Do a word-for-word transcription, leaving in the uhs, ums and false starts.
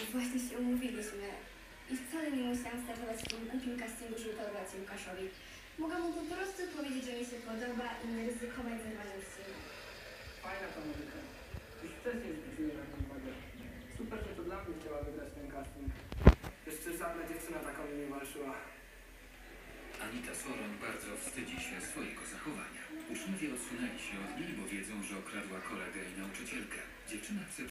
Właśnie się umówiliśmy. I wcale nie musiałam startować w tym głupim castingu, żeby podobać się Łukaszowi. Mogę mu po prostu powiedzieć, że mi się podoba i nie ryzykować zerwaniem z siebie. Fajna ta muzyka. Już wcześniej zwróciłem na nią uwagę. Super, że to dla mnie chciała wygrać ten casting. Jeszcze żadna dziewczyna taką mi nie walczyła. Anita Soron bardzo wstydzi się swojego zachowania. Uczniowie odsunęli się od niej, bo wiedzą, że okradła kolegę i nauczycielkę. Dziewczyna chce